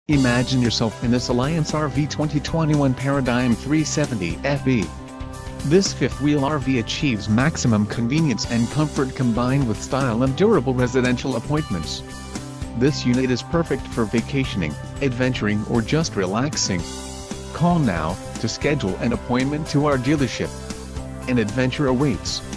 Imagine yourself in this Alliance RV 2021 Paradigm 370 FB. This fifth-wheel RV achieves maximum convenience and comfort combined with style and durable residential appointments. This unit is perfect for vacationing, adventuring or just relaxing. Call now to schedule an appointment to our dealership. An adventure awaits.